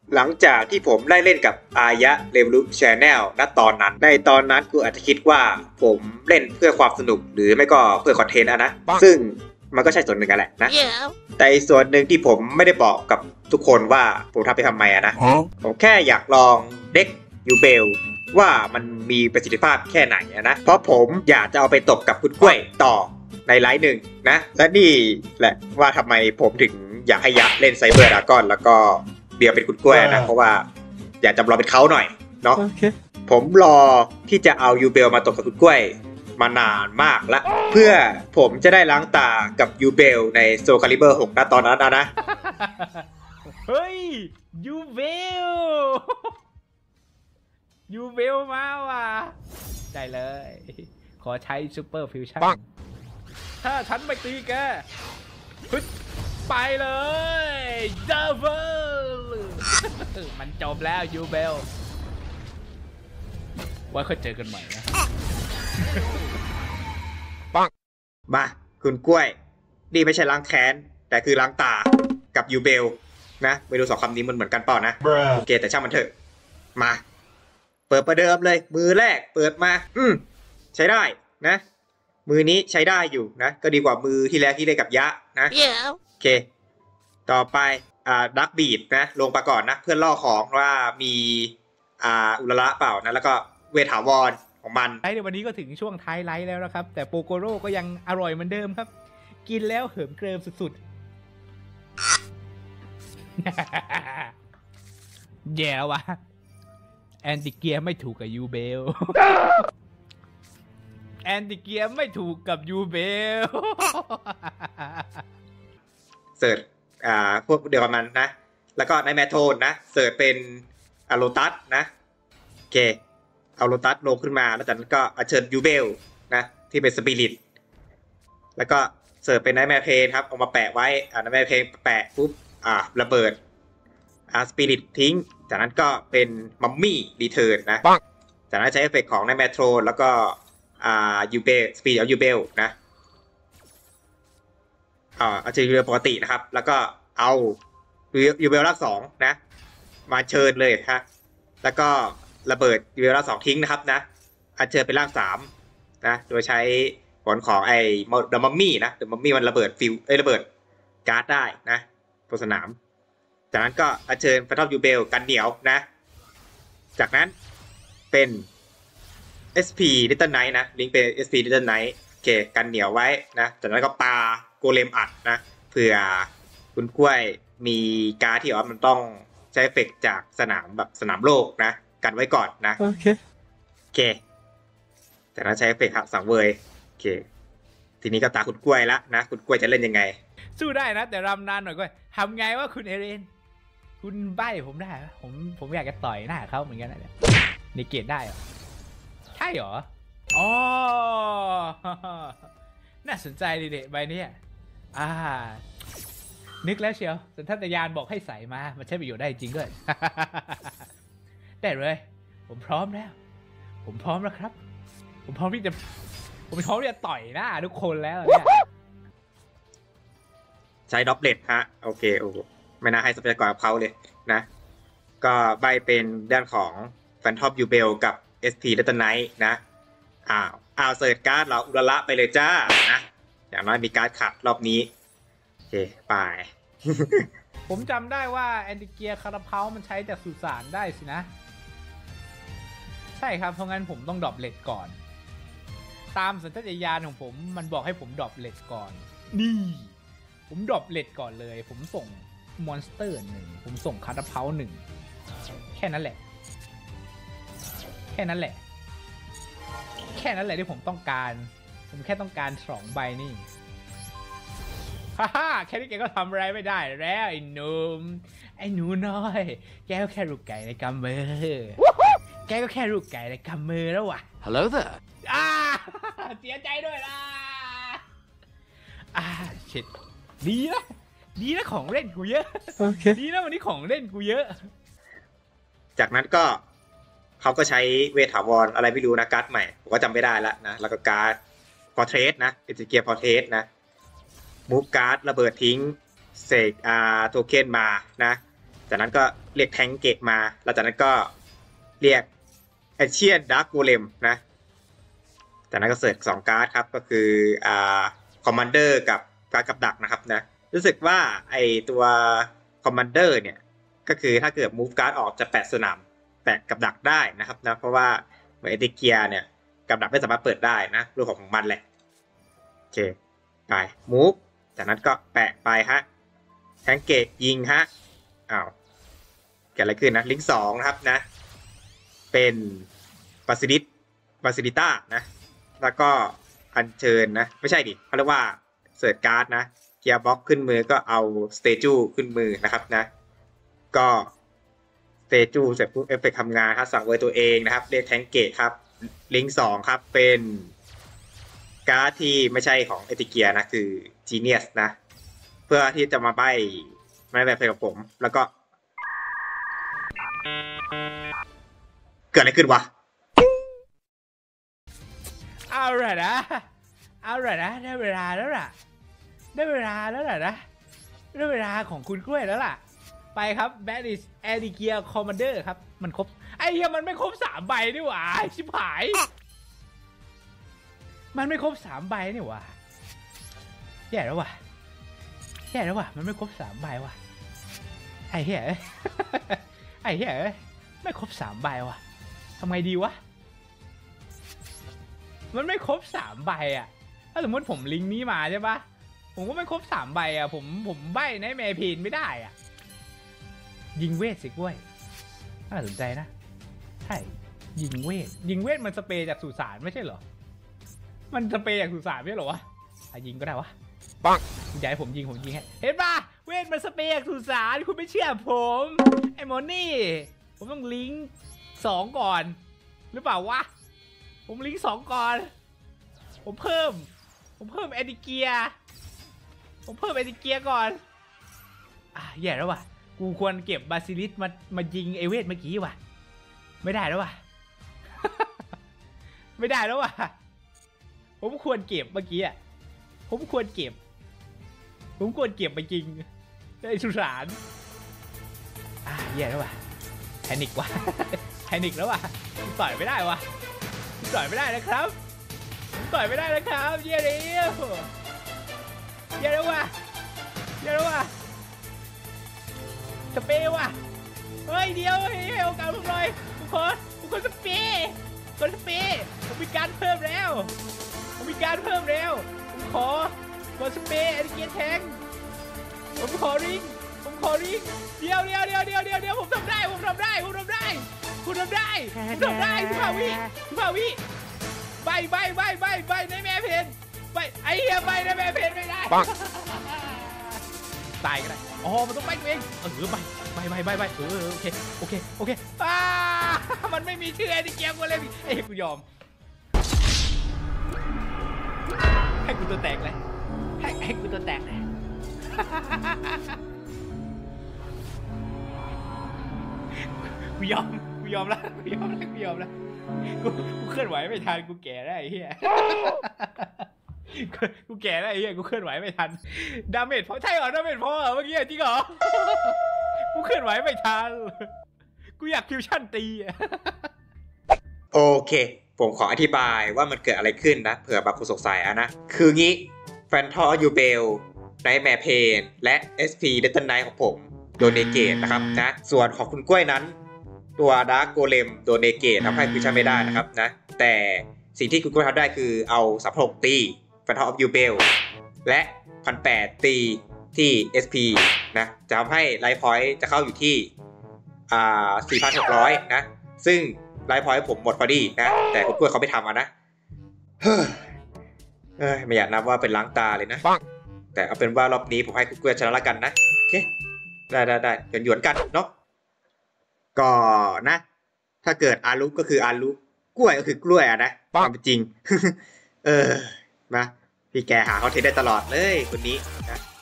หลังจากที่ผมได้เล่นกับอายะเรวิลูชแนลณตอนนั้นในตอนนั้นกูอาจจะคิดว่าผมเล่นเพื่อความสนุกหรือไม่ก็เพื่อคอนเทนต์นะซึ่งมันก็ใช่ส่วนหนึ่งกันแหละนะแต่ส่วนหนึ่งที่ผมไม่ได้บอกกับทุกคนว่าผมทำไปทำไมนะผมแค่อยากลองเด็กยูเบลว่ามันมีประสิทธิภาพแค่ไหนนะเพราะผมอยากจะเอาไปตบกับคุณกล้วยต่อในไลฟ์หนึ่งนะและนี่แหละว่าทำไมผมถึงอยากให้ยะเล่นไซเบอร์ดราก้อนแล้วก็เบียร์เป็นคุณกล้วยนะเพราะว่าอยากจำลองเป็นเขาหน่อยเนาะ ผมรอที่จะเอายูเบลมาตบกับคุณกล้วยมานานมากแล้วเพื่อผมจะได้ล้างตากับยูเบลในโซคาลิเบอร์6นะตอนนั้นนะเฮ้ยยูเบลยูเบลมาว่ะได้เลยขอใช้ซูเปอร์ฟิวชั่นถ้าฉันไม่ตีแกพึ่งไปเลยดับเบิลมันจบแล้วยูเบลไว้ค่อยเจอกันใหม่นะปังมาคุณกล้วยนี่ไม่ใช่ล้างแค้นแต่คือล้างตากับยูเบลนะไม่รู้สองคำนี้มันเหมือนกันเปล่านะโอเคแต่ช่างมันเถอะมาเปิดประเดิมเลยมือแรกเปิดมาใช้ได้นะมือนี้ใช้ได้อยู่นะก็ดีกว่ามือที่แล้วที่เล่นกับยะนะโอเคต่อไปดักบีดนะลงไปก่อนนะเพื่อล่อของว่ามีอุลระเปล่านะแล้วก็เวทถาวรของมันไลฟ์ในวันนี้ก็ถึงช่วงท้ายไลฟ์แล้วนะครับแต่โปโกโร่ก็ยังอร่อยเหมือนเดิมครับกินแล้วเหิมเกริมสุดๆแย่วะแอนติเกียไม่ถูกกับยูเบลแอนติเกียไม่ถูกกับยูเบลเสิร์ชพวกเดียวกันมันนะแล้วก็ในแมทโทนนะเสิร์ชเป็นโลตัสนะโอเคเอาโลตัสลงขึ้นมาแล้วจากนั้นก็เชิญยูเบลนะที่เป็นสปิริตแล้วก็เสิร์ฟเป็นไนท์แมร์เพลนครับเอามาแปะไว้ไนท์แมร์เพลนแปะปุ๊บระเบิดสปิริตทิ้งจากนั้นก็เป็นมัมมี่รีเทิร์นนะจากนั้นใช้เอฟเฟกต์ของไนท์แมร์โทนแล้วก็ยูเบลสปีดเอายูเบลนะเอาเชิญยูเบลปกตินะครับแล้วก็เอายูเบลราก2นะมาเชิญเลยฮะแล้วก็ระเบิดยูเบลราก2ทิ้งนะครับนะอัญเชิญเป็นราก3นะโดยใช้ผลของไอ้เดอะมัมมี่นะเดอะมัมมี่มันระเบิดระเบิดการ์ดได้นะบนสนามจากนั้นก็อัญเชิญแฟนทอมยูเบลกันเหนียวนะจากนั้นเป็น SP Little Knight นะลิงก์เป็น SP Little Knight โอเคกันเหนียวไว้นะจากนั้นก็ปาโกเลมอัดนะเผื่อคุณกล้วยมีการ์ดที่มันต้องใช้เอฟเฟกต์จากสนามแบบสนามโลกนะกันไว้ก่อนนะโอเคจากนั้นใช้เอฟเฟกต์สังเวยโอเคทีนี้ก็ตาคุณกล้วยละนะคุณกล้วยจะเล่นยังไงสู้ได้นะแต่รำนานหน่อยก็ทำไงว่าคุณเอเรนคุณใบ้ผมได้ผมอยากจะต่อยหน้าเขาเหมือนกันนะในเกตได้เหรอใช่เหรออ๋อน่าสนใจดีเด็ใบนี้นึกแล้วเชียวสัญชาตญาณบอกให้ใส่มามันใช้ประโยชน์ได้จริงด้วยได้เลยผมพร้อมแล้วผมพร้อมแล้วครับผมพร้อมที่จะต่อยหน้าทุกคนแล้วเนี่ยใช้ด็อบเลตฮะโอเคโอ้ไม่น่าให้ทรัพยากรกับเขาเลยนะก็ใบเป็นด้านของแฟนทอมยูเบลกับ SP Little Knight นะเสิร์ชการ์ดเราอุลระไปเลยจ้านะอย่างน้อยมีการ์ดขัดรอบนี้โอเคไปผมจำได้ว่าแอนติเกียคาราเพามันใช้จากสุสานได้สินะใช่ครับเพราะงั้นผมต้องดรอปเลทก่อนตามสัญชาตญาณของผมมันบอกให้ผมดรอปเลทก่อนนี่ผมดรอปเลทก่อนเลยผมส่งมอนสเตอร์1ผมส่งคาราเพา1แค่นั้นแหละที่ผมต้องการผมแค่ต้องการ2ใบนี่ฮ่าแค่นี้แกก็ทำอะไรไม่ได้แล้วไอ้หนุ่มไอ้หนูน้อยแกก็แค่ลูกไก่ในกำมือแล้ววะ Hello there เสียใจด้วยล่ะเช็ดดีนะของเล่นกูเยอะ okay. ดีนะวันนี้ของเล่นกูเยอะจากนั้นก็เขาก็ใช้เวทถาวรอะไรไม่รู้นะการ์ดใหม่ผมก็จำไม่ได้แล้วนะแล้วก็การ์ดพอร์เทรสนะเป็นสเกียร์พอร์เทรสนะมูฟการ์ดระเบิดทิ้งเสกโทเค็นมานะจากนั้นก็เรียกแทงเกตมาแล้วจากนั้นก็เรียกแอเชียนดาร์กโกเลมนะจากนั้นก็เสิร์ช2การ์ดครับก็คือคอมมานเดอร์กับการ์ดกับดักนะครับนะรู้สึกว่าไอตัวคอมมานเดอร์เนี่ยก็คือถ้าเกิดมูฟการ์ดออกจะแปะสนามแปะกับดักได้นะครับนะเพราะว่าเหมือนเอติเกียเนี่ยกับดักไม่สามารถเปิดได้นะรูปของมันแหละโอเคไปมูฟจากนั้นก็แปะไปฮะแทงเกตยิงฮะอ้าวเกิดอะไรขึ้นนะลิงก์2นะครับนะเป็นบาซิลิต้านะแล้วก็อัญเชิญนะไม่ใช่ดิเขาเรียกว่าเสิร์ชการ์ดนะเกียร์บ็อกขึ้นมือก็เอาสเตจูขึ้นมือนะครับนะก็สเตจูเสร็จปุ๊บเอฟเฟกต์ทำงานครับสั่งเวอร์ตัวเองนะครับเรียกแทงเกตครับลิงก์2ครับเป็นการ์ดที่ไม่ใช่ของเอติเกียนะคือจีเนียสนะเพื่อที่จะมาใบ้ไม่แบบเพลงกับผมแล้วก็เกิดอะไรขึ้นวะเอาละนะได้เวลาแล้วล่ะได้เวลาของคุณกล้วยแล้วล่ะไปครับแบดดิสแอดิเกียคอมมานเดอร์ครับมันครบไอ้เหี้ยมันไม่ครบ3 ใบนี่หว่าชิบหายมันไม่ครบ3 ใบนี่หว่าแย่แล้วว่ะมันไม่ครบ3 ใบว่ะไอ้เหี้ยไม่ครบ3 ใบว่ะทำไงดีวะมันไม่ครบ3 ใบอ่ะถ้าสมมติผมลิงก์นี้มาใช่ปะผมก็ไม่ครบ3 ใบอ่ะผมใบในแมพพีนไม่ได้อ่ะยิงเวทสิกล้วยน่าสนใจนะใช่ยิงเวทมันสเปรย์จากสุสานไม่ใช่เหรอมันสเปรย์จากสุสานไม่ใช่เหรอวะยิงก็ได้วะปังอยากให้ผมยิงให้เห็นปะเวทมันสเปรย์จากสุสานคุณไม่เชื่อผมไอ้หมอนี่ผมต้องลิงก์2ก่อนหรือเปล่าวะผมลิงก์2ก่อนผมเพิ่มแอดิเกียก่อนแย่แล้วว่ะกูควรเก็บบาซิลิสมายิงไอเวทเมื่อกี้ว่ะไม่ได้แล้วว่ะ ไม่ได้แล้วว่ะผมควรเก็บเมื่อกี้อ่ะผมควรเก็บมาจริงไอสุสานแย่แล้วว่ะแพนิกว่ะ แล้วว่ะต่อยไม่ได้ว่ะต่อยไม่ได้นะครับเย่แล้วว่ะสเปย์ว่ะเฮ้ยเดียวให้โอกาสผมหน่อยทุกคนสเปย์ผมมีการเพิ่มแล้วผมขอกดสเปย์แอดิเกียแทงผมขอริงเดียวผมทำได้15 วิใบในแม่เพนใบไอ้เหี้ยใบในแม่เพนไม่ได้ตายก็ได้มันต้องใบตัวเองใบโอเคมันไม่มีชื่อไอ้ที่เกียร์กูเลยกูยอมให้กูตัวแตกเลยให้กูตัวแตกเลยกูยอมแล้วกูเคลื่อนไหวไม่ทันกูแก่ได้ไอ้เหี้ยกูแก่แล้วไอ้เหี้ยกูเคลื่อนไหวไม่ทันดาเมจพอใช่เหรอดาเมจพอเหรอเมื่อกี้จริงเหรอกูเคลื่อนไหวไม่ทันกูอยากฟิวชั่นตีโอเคผมขออธิบายว่ามันเกิดอะไรขึ้นนะเผื่อบางคนสงสัยนะคืองี้แฟนทอร์ยูเบลไนท์แมร์เพนและ SP เดตเทิลไนท์ของผมโดนเนเกตนะครับนะส่วนของคุณกล้วยนั้นตัวดาร์กโกเลมโดนเนเกตทำให้ฟิวชั่นไม่ได้นะครับนะแต่สิ่งที่คุณกล้วยทำได้คือเอา36ตีแฟนทอร์ยูเบลและ1,800ตีที่ SP นะจะทำให้ไลฟ์พอยต์จะเข้าอยู่ที่4,600 นะซึ่งไลฟ์พอยต์ผมหมดพอดีนะแต่คุณกล้วยเขาไม่ทำนะไม่อยากนับว่าเป็นล้างตาเลยนะแต่เอาเป็นว่ารอบนี้ผมให้คุณกล้วยชนะละกันนะโอเคได้หยวนกันเนาะก็นะถ้าเกิดอารุก็คืออารุกล้วยก็คือกล้วยนะความเป็นจริงนะพี่แกหาคอนเทนต์ได้ตลอดเลยคนนี้นะ